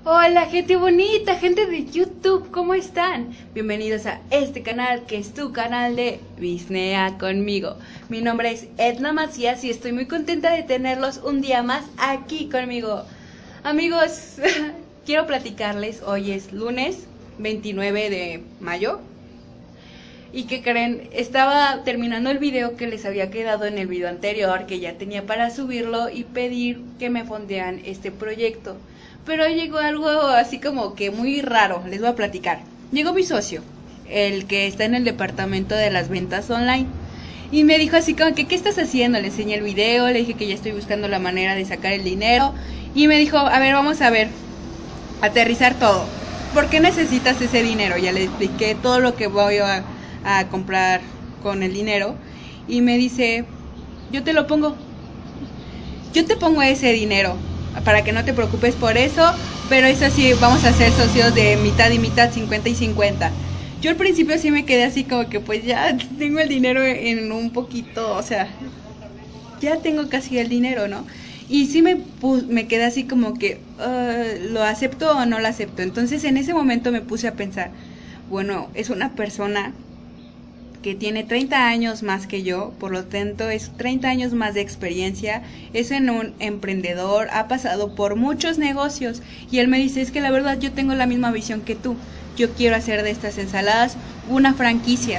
Hola gente bonita, gente de YouTube, ¿cómo están? Bienvenidos a este canal que es tu canal de Bisnea conmigo. Mi nombre es Edna Macías y estoy muy contenta de tenerlos un día más aquí conmigo. Amigos, quiero platicarles, hoy es lunes 29 de mayo. ¿Y qué creen? Estaba terminando el video que les había quedado en el video anterior, que ya tenía para subirlo y pedir que me fondean este proyecto. Pero llegó algo así como que muy raro, les voy a platicar. Llegó mi socio, el que está en el departamento de las ventas online, y me dijo así como que, ¿qué estás haciendo? Le enseñé el video, le dije que ya estoy buscando la manera de sacar el dinero, y me dijo, a ver, vamos a ver, aterrizar todo. ¿Por qué necesitas ese dinero? Ya le expliqué todo lo que voy a comprar con el dinero, y me dice, yo te lo pongo, yo te pongo ese dinero, para que no te preocupes por eso, pero eso sí, vamos a ser socios de mitad y mitad, 50 y 50. Yo al principio sí me quedé así como que pues ya tengo el dinero en un poquito, o sea, ya tengo casi el dinero, ¿no? Y sí me quedé así como que, ¿lo acepto o no lo acepto? Entonces en ese momento me puse a pensar, bueno, es una persona que tiene 30 años más que yo, por lo tanto es 30 años más de experiencia, es un emprendedor, ha pasado por muchos negocios, y él me dice, es que la verdad yo tengo la misma visión que tú, yo quiero hacer de estas ensaladas una franquicia,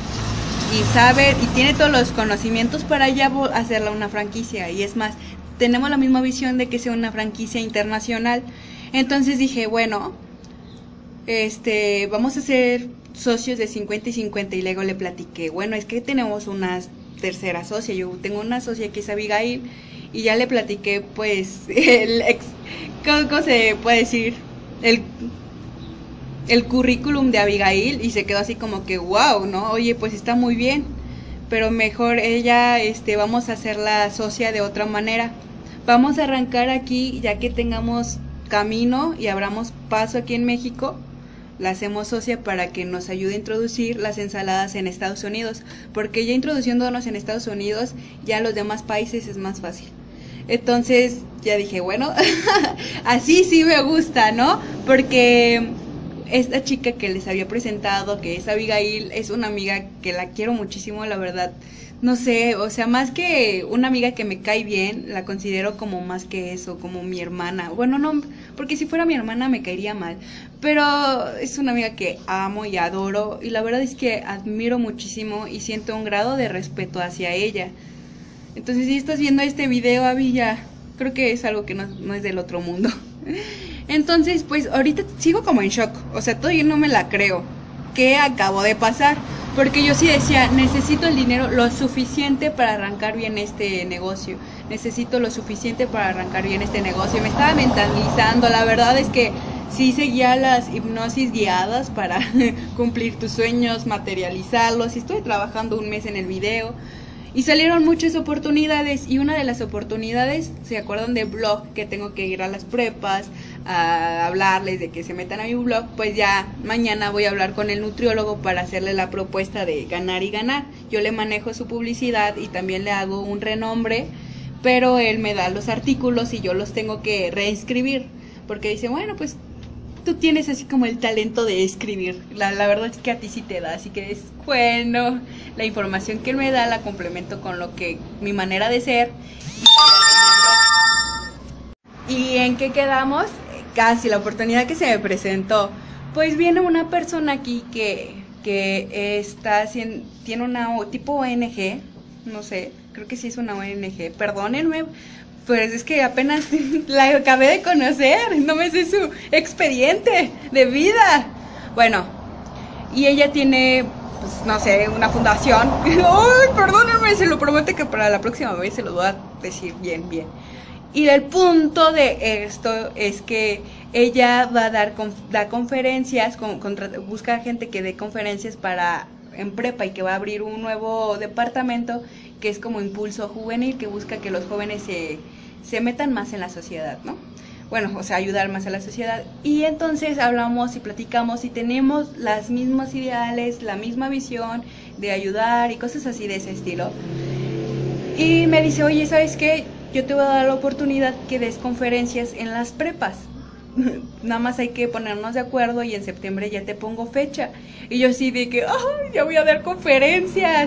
y tiene todos los conocimientos para ya hacerla una franquicia, y es más, tenemos la misma visión de que sea una franquicia internacional. Entonces dije, bueno, vamos a hacer socios de 50 y 50, y luego le platiqué, bueno, es que tenemos una tercera socia, yo tengo una socia que es Abigail, y ya le platiqué pues ¿cómo se puede decir? El currículum de Abigail, y se quedó así como que wow, ¿no? Oye, pues está muy bien, pero mejor ella, vamos a hacerla socia de otra manera, vamos a arrancar aquí, ya que tengamos camino y abramos paso aquí en México, la hacemos socia para que nos ayude a introducir las ensaladas en Estados Unidos, porque ya introduciéndonos en Estados Unidos, ya los demás países es más fácil. Entonces ya dije, bueno, así sí me gusta, ¿no? Porque esta chica que les había presentado, que es Abigail, es una amiga que la quiero muchísimo, la verdad. No sé, o sea, más que una amiga que me cae bien, la considero como más que eso, como mi hermana. Bueno, no, porque si fuera mi hermana me caería mal, pero es una amiga que amo y adoro, y la verdad es que admiro muchísimo y siento un grado de respeto hacia ella. Entonces, si estás viendo este video, Abby, ya creo que es algo que no es del otro mundo. Entonces, pues ahorita sigo como en shock, o sea, todavía no me la creo. ¿Qué acabo de pasar? Porque yo sí decía, necesito el dinero lo suficiente para arrancar bien este negocio. Necesito lo suficiente para arrancar bien este negocio. Me estaba mentalizando, la verdad es que sí seguía las hipnosis guiadas para cumplir tus sueños, materializarlos. Y estuve trabajando un mes en el video. Y salieron muchas oportunidades, y una de las oportunidades, ¿se acuerdan de blog? Que tengo que ir a las prepas a hablarles de que se metan a mi blog. Pues ya mañana voy a hablar con el nutriólogo para hacerle la propuesta de ganar y ganar. Yo le manejo su publicidad y también le hago un renombre, pero él me da los artículos y yo los tengo que reescribir, porque dice, bueno, pues tú tienes así como el talento de escribir, la verdad es que a ti sí te da, así que es bueno, la información que él me da la complemento con lo que mi manera de ser. ¿Y en qué quedamos? Casi la oportunidad que se me presentó, pues viene una persona aquí que tiene una tipo ONG, no sé, creo que sí es una ONG, perdónenme, pues es que apenas la acabé de conocer, no me sé su expediente de vida. Bueno, y ella tiene, pues no sé, una fundación. Ay, perdónenme, se lo prometo que para la próxima vez se lo voy a decir bien. Y el punto de esto es que ella va a dar conferencias, busca gente que dé conferencias en prepa, y que va a abrir un nuevo departamento que es como Impulso Juvenil, que busca que los jóvenes se metan más en la sociedad, ¿no? Bueno, o sea, ayudar más a la sociedad. Y entonces hablamos y platicamos y tenemos las mismas ideales, la misma visión de ayudar y cosas así de ese estilo. Y me dice, oye, ¿sabes qué? Yo te voy a dar la oportunidad que des conferencias en las prepas. nada más hay que ponernos de acuerdo y en septiembre ya te pongo fecha. Y yo así de que, ¡ay, ya voy a dar conferencias!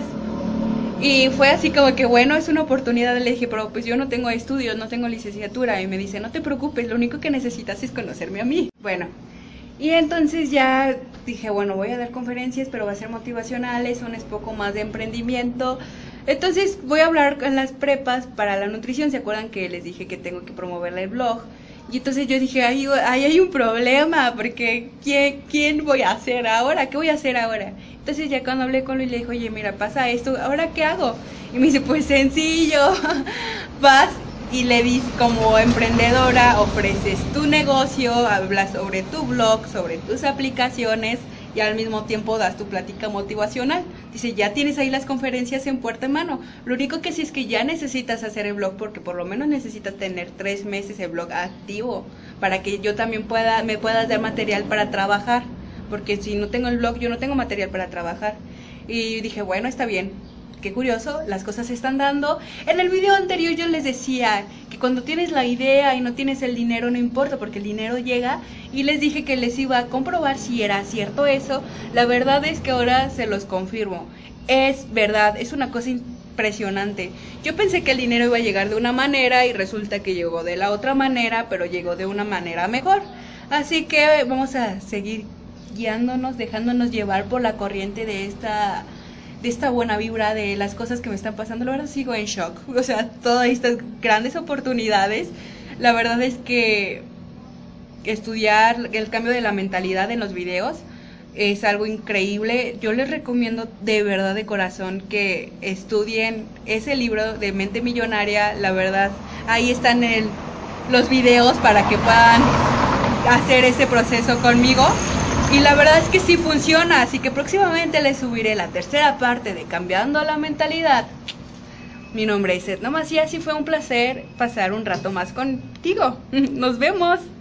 Y fue así como que, bueno, es una oportunidad. Le dije, pero pues yo no tengo estudios, no tengo licenciatura. Y me dice, no te preocupes, lo único que necesitas es conocerme a mí. Bueno, y entonces ya dije, bueno, voy a dar conferencias, pero va a ser motivacionales, un poco más de emprendimiento. Entonces voy a hablar con las prepas para la nutrición. ¿Se acuerdan que les dije que tengo que promoverle el blog? Y entonces yo dije, ahí hay un problema, porque ¿quién voy a hacer ahora? ¿Qué voy a hacer ahora? Entonces ya cuando hablé con Luis le dije, oye, mira, pasa esto, ¿ahora qué hago? Y me dice, pues sencillo, vas y le dices como emprendedora, ofreces tu negocio, hablas sobre tu blog, sobre tus aplicaciones y al mismo tiempo das tu plática motivacional. Dice, ya tienes ahí las conferencias en puerta en mano. Lo único que sí es que ya necesitas hacer el blog, porque por lo menos necesitas tener 3 meses el blog activo para que yo también me pueda dar material para trabajar, porque si no tengo el blog yo no tengo material para trabajar. Y dije, bueno, está bien. Qué curioso, las cosas se están dando. En el video anterior yo les decía que cuando tienes la idea y no tienes el dinero no importa, porque el dinero llega, y les dije que les iba a comprobar si era cierto eso. La verdad es que ahora se los confirmo, es verdad, es una cosa impresionante. Yo pensé que el dinero iba a llegar de una manera y resulta que llegó de la otra manera, pero llegó de una manera mejor. Así que vamos a seguir guiándonos, dejándonos llevar por la corriente de esta buena vibra, de las cosas que me están pasando. La verdad sigo en shock, o sea, todas estas grandes oportunidades. La verdad es que estudiar el cambio de la mentalidad en los videos es algo increíble. Yo les recomiendo de verdad, de corazón, que estudien ese libro de Mente Millonaria. La verdad, ahí están los videos para que puedan hacer ese proceso conmigo. Y la verdad es que sí funciona, así que próximamente les subiré la tercera parte de Cambiando la Mentalidad. Mi nombre es Edna Macías y fue un placer pasar un rato más contigo. Nos vemos.